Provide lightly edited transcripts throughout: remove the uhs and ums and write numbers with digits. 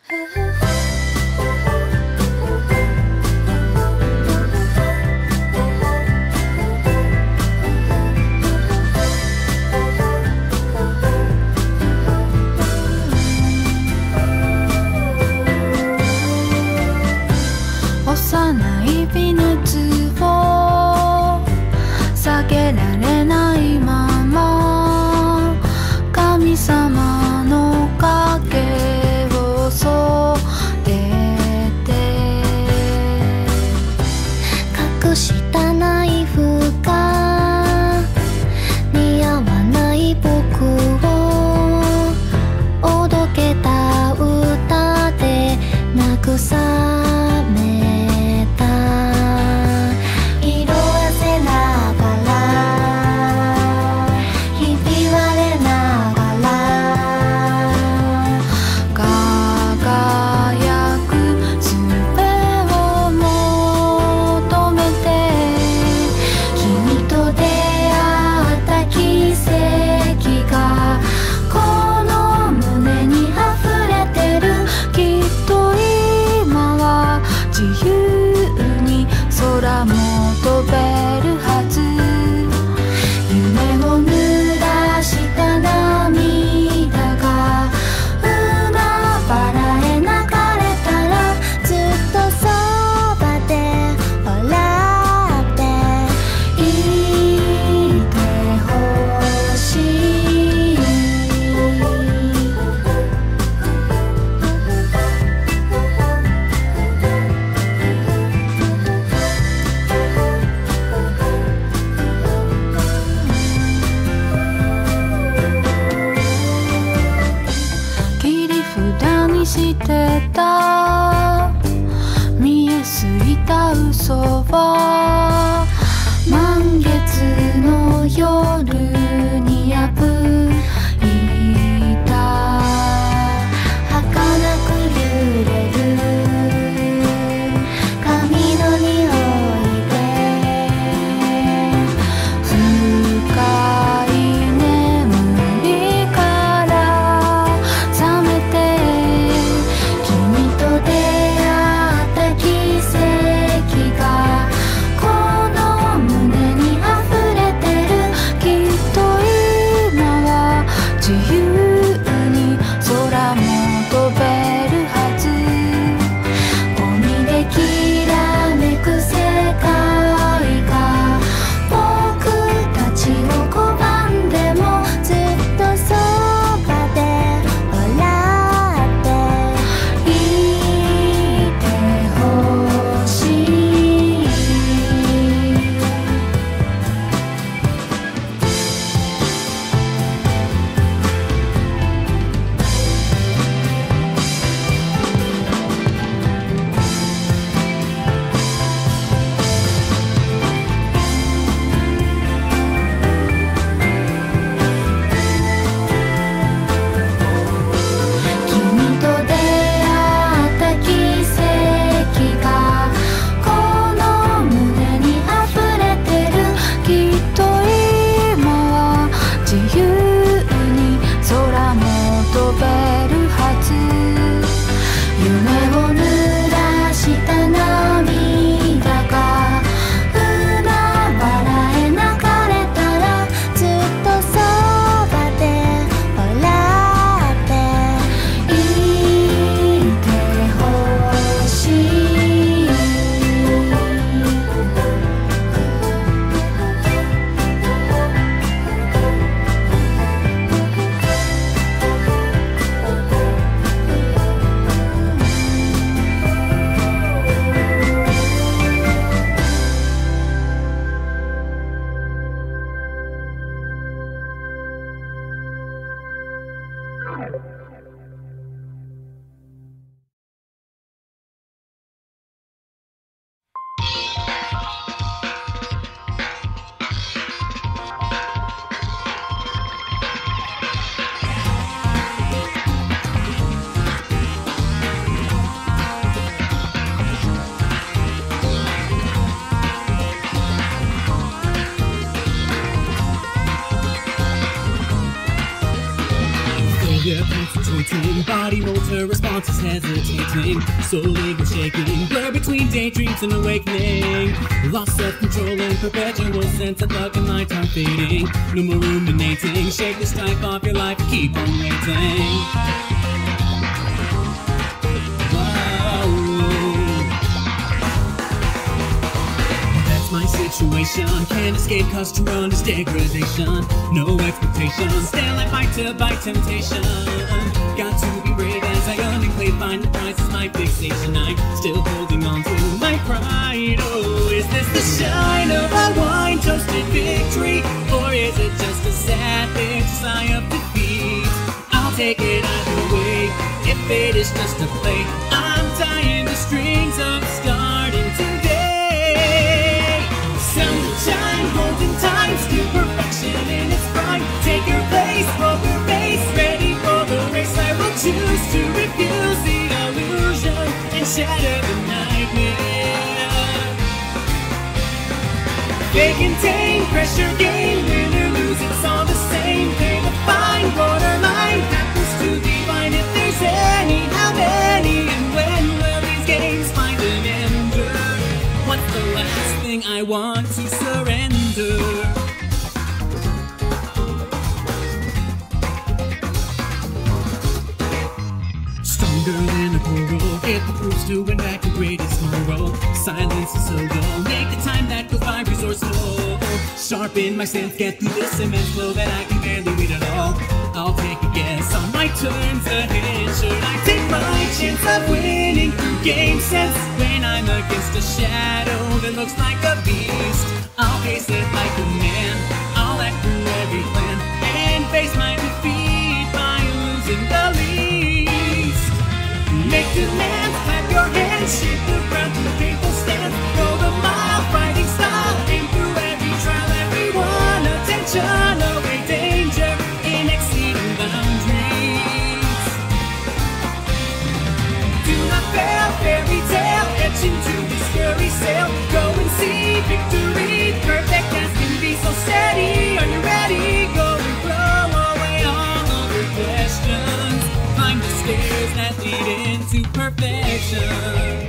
幼い微熱を下げられないまま神様の影を添えて隠したナイフが似合わない僕をおどけた歌で慰めた色あせながらひび割れながら輝く術を求めて君と出会った奇跡がこの胸に溢れてるきっと今は自由に空も飛べるはず夢を濡らした涙が海原へ流れたらずっとそばで笑っていてほしい切り札にしてた見えすぎた嘘は満月の夜に破いた儚く揺れる髪の匂いで深い眠りから覚めて君と出会った奇跡がこ body molds her responses, hesitating, soul ego shaking, blur between daydreams and awakening, lost self-control and perpetual sense of love and lifetime fading. No more ruminating, shake this type off your life, keep on waiting. My situation can't escape, cause to run is degradation. No expectations, stand like fight to bite temptation. Got to be brave as I unclave, find the prize is my fixation. I'm still holding on to my pride. Oh, is this the shine of a wine toasted victory, or is it just a sad big sigh of defeat? I'll take it either way, if it is just a play. I'm tying the strings of starting today. Sunshine, golden times to perfection in its prime. Take your place, poker face, ready for the race. I will choose to refuse the illusion and shatter the nightmare. Fake and tame, pressure gain, win or lose, it's all the same. Pay the fine, borderline happens to divine. If there's any, how many, and when will these games find an ender? What's the last thing I want to surrender? Stronger than a coral, get the proofs to win back the greatest moral. Silence is so dull, make the time that goes by resourceful. Sharpen my stance, get through this immense flow that I can barely read at all. I'll take a guess on my turns ahead. Should I take my chance of winning through game sense? When I'm against a shadow that looks like a beast, I'll face it like a man. I'll act through every plan and face my defeat by losing the least. Make demands, clap your hands, shake the ground through painful stance. Go the mile, fighting style, aim through every trial, everyone. Attention, away danger in exceeding boundaries. Do not fail, fairy tale, etch into the scurry sail. Go and see victory, perfect as can be, so steady. Are you ready? Go and throw away all of your questions. Climb the stairs that lead into perfection.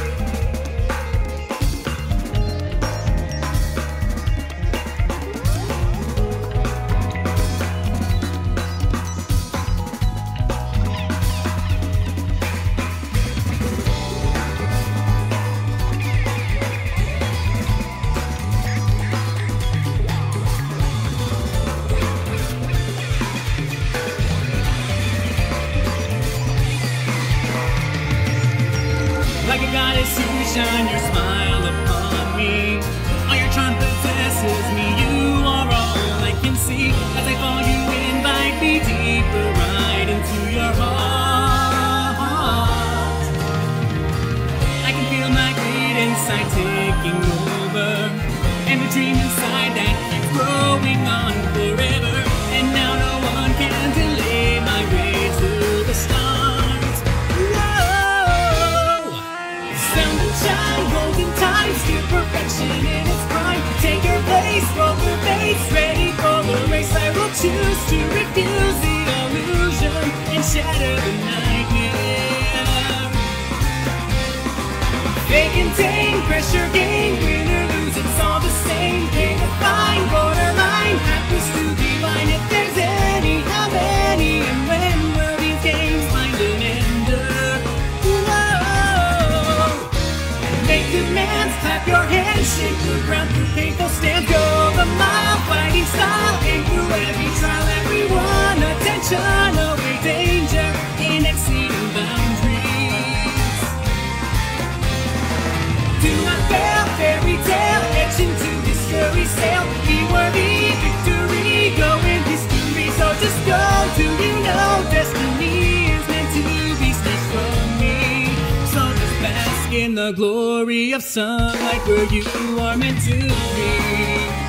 Like a goddess who shine your smile upon me. All your charm possesses me. You are all I can see. As I follow you, invite me deeper right into your heart. I can feel my greed inside taking over, and the dream inside that keeps growing on forever. And now no one can delay my way to the stars. Sunshine, golden times to perfection in its prime. Take your place, poker face, ready for the race. I will choose to refuse the illusion and shatter the nightmare. Fake and tame, pressure gain, win or lose, it's all the same. Pay the fine, borderline happens to divine. If there's any, how many, and when will these games find an ender? Make demands, clap your hands, shake the ground through painful stands. Go the mile, fighting style, aim through every trial, everyone. Attention, away danger in exceeding boundaries. Do not fail, fairy tale, etch into this scurry sail. Be worthy, victory, go in history. So just go, do you know destiny is meant to be snatched from me? So just bask in the glory of sunlight where you are meant to be.